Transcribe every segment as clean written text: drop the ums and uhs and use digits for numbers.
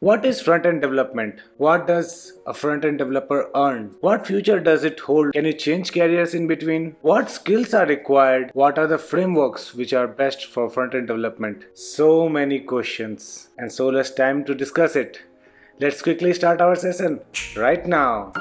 What is front-end development? What does a front-end developer earn? What future does it hold? Can you change careers in between? What skills are required? What are the frameworks which are best for front-end development? So many questions and so less time to discuss it. Let's quickly start our session right now.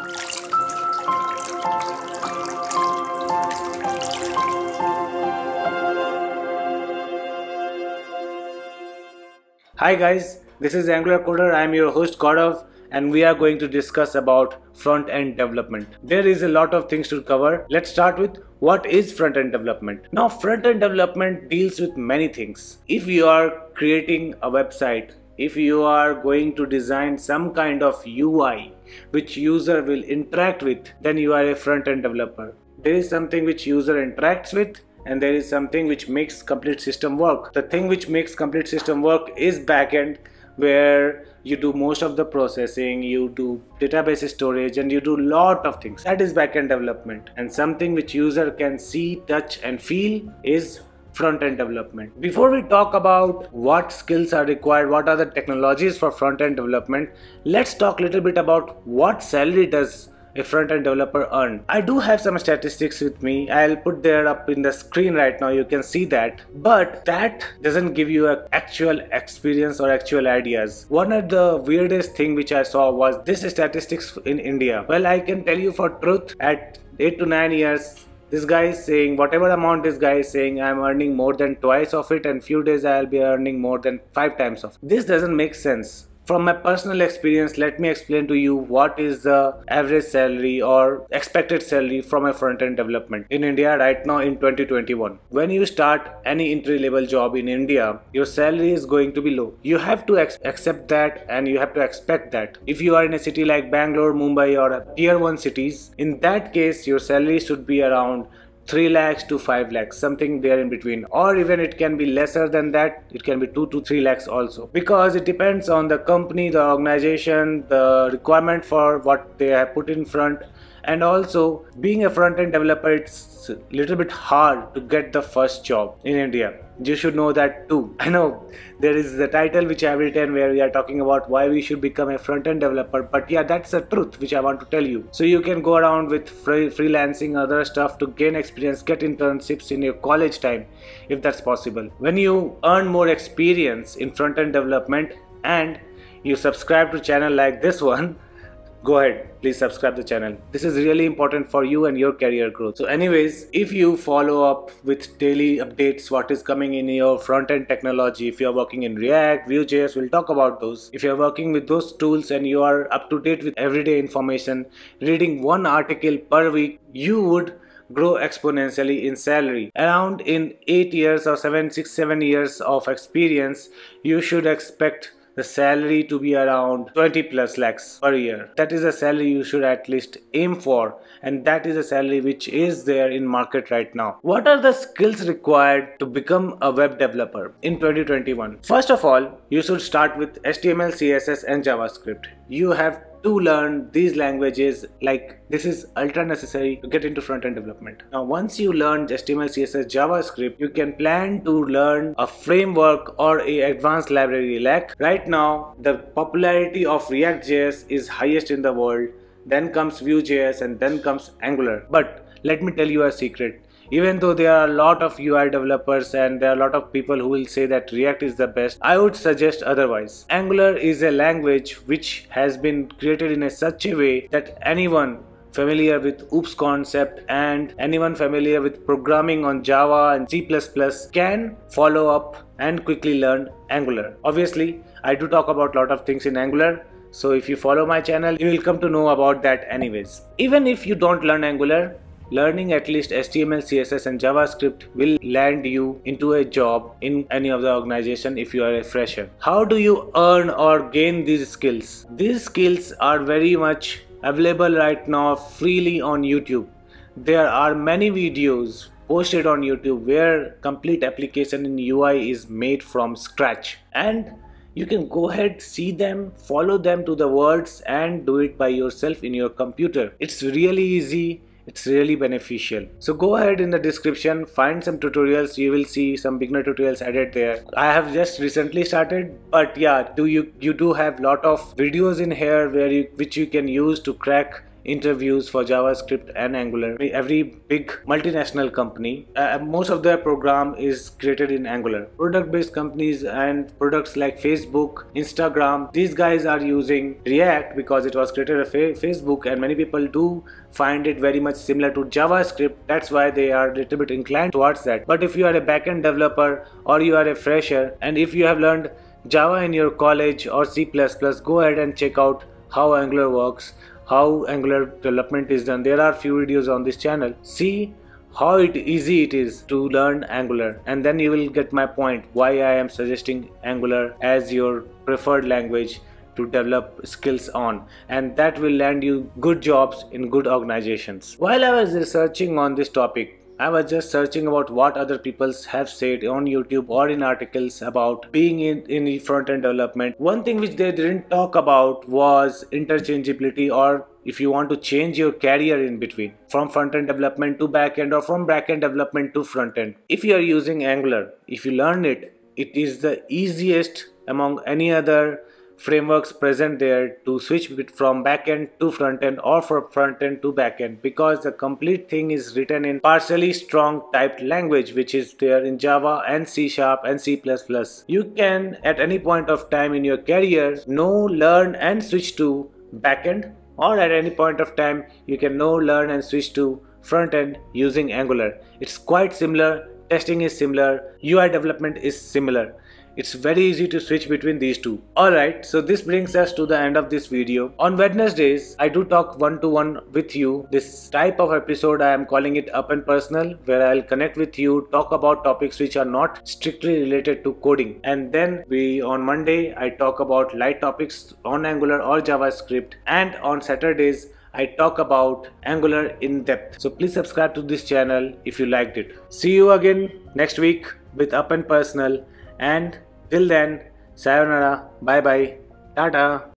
Hi guys, this is Angular Coder. I am your host Gaurav and we are going to discuss about front-end development. There is a lot of things to cover. Let's start with what is front-end development. Now front-end development deals with many things. If you are creating a website, if you are going to design some kind of UI which user will interact with, then you are a front-end developer. There is something which user interacts with and there is something which makes complete system work. The thing which makes complete system work is backend, where you do most of the processing, you do database storage and you do lot of things. That is backend development. And something which user can see, touch and feel is front-end development. Before we talk about what skills are required, what are the technologies for front-end development, let's talk a little bit about what salary does a front-end developer earn. I do have some statistics with me. I'll put there up in the screen right now. You can see that. But that doesn't give you an actual experience or actual ideas. One of the weirdest thing which I saw was this statistics in India. Well, I can tell you for truth, at 8 to 9 years, this guy is saying whatever amount this guy is saying, I'm earning more than twice of it, and few days I'll be earning more than 5 times of it. This doesn't make sense. From my personal experience, let me explain to you what is the average salary or expected salary from a front-end development in India right now in 2021. When you start any entry-level job in India, your salary is going to be low. You have to accept that and you have to expect that. If you are in a city like Bangalore, Mumbai or tier 1 cities, in that case your salary should be around 3 lakhs to 5 lakhs, something there in between, or even it can be lesser than that. It can be 2 to 3 lakhs also, because it depends on the company, the organization, the requirement for what they have put in front. And also being a front-end developer, it's a little bit hard to get the first job in India. You should know that too. I know there is the title which I have written where we are talking about why we should become a front-end developer, but yeah, that's the truth which I want to tell you. So you can go around with freelancing, other stuff to gain experience, get internships in your college time if that's possible. When you earn more experience in front-end development and you subscribe to channel like this one, go ahead, please subscribe the channel. This is really important for you and your career growth. So anyways, if you follow up with daily updates, what is coming in your front-end technology, if you're working in React, Vue.js, we'll talk about those. If you're working with those tools and you are up to date with everyday information, reading one article per week, you would grow exponentially in salary. Around in 8 years or 7 years of experience, you should expect the salary to be around 20 plus lakhs per year. That is a salary you should at least aim for, and that is a salary which is there in market right now. What are the skills required to become a web developer in 2021? First of all, you should start with HTML, CSS and JavaScript. You have to learn these languages, like this is ultra necessary to get into front-end development. Now once you learn HTML, CSS, JavaScript, you can plan to learn a framework or a advanced library like right now the popularity of React.js is highest in the world, then comes Vue.js and then comes Angular. But let me tell you a secret. Even though there are a lot of UI developers and there are a lot of people who will say that React is the best, I would suggest otherwise. Angular is a language which has been created in such a way that anyone familiar with OOPS concept and anyone familiar with programming on Java and C++ can follow up and quickly learn Angular. Obviously, I do talk about a lot of things in Angular. So if you follow my channel, you will come to know about that anyways. Even if you don't learn Angular, learning at least HTML, CSS and JavaScript will land you into a job in any of the organization if you are a fresher. How do you earn or gain these skills? These skills are very much available right now freely on YouTube. There are many videos posted on YouTube where complete application in UI is made from scratch, and you can go ahead, see them, follow them to the words and do it by yourself in your computer. It's really easy. It's really beneficial. So go ahead in the description, find some tutorials. You will see some beginner tutorials added there. I have just recently started, but yeah, you do have lot of videos in here which you can use to crack interviews for JavaScript and Angular. Every big multinational company, most of their program is created in Angular. Product-based companies and products like Facebook, Instagram, these guys are using React because it was created at Facebook, and many people do find it very much similar to JavaScript. That's why they are a little bit inclined towards that. But if you are a backend developer or you are a fresher, and if you have learned Java in your college or C++, go ahead and check out how Angular works, how Angular development is done. There are few videos on this channel. See how easy it is to learn Angular, and then you will get my point why I am suggesting Angular as your preferred language to develop skills on, and that will land you good jobs in good organizations. While I was researching on this topic, I was just searching about what other people have said on YouTube or in articles about being in front-end development. One thing which they didn't talk about was interchangeability, or if you want to change your career in between from front-end development to back-end or from back-end development to front-end. If you are using Angular, if you learn it, it is the easiest among any other frameworks present there to switch from backend to frontend or from frontend to backend, because the complete thing is written in partially strong typed language which is there in Java and C# and C++. You can at any point of time in your career learn and switch to backend, or at any point of time you can learn and switch to frontend using Angular. It's quite similar, testing is similar, UI development is similar. It's very easy to switch between these two. Alright, so this brings us to the end of this video. On Wednesdays, I do talk one-to-one with you. This type of episode I am calling it Up and Personal, where I'll connect with you, talk about topics which are not strictly related to coding. And then on Monday, I talk about light topics on Angular or JavaScript. And on Saturdays, I talk about Angular in depth. So please subscribe to this channel if you liked it. See you again next week with Up and Personal. And till then, sayonara, bye bye, tata.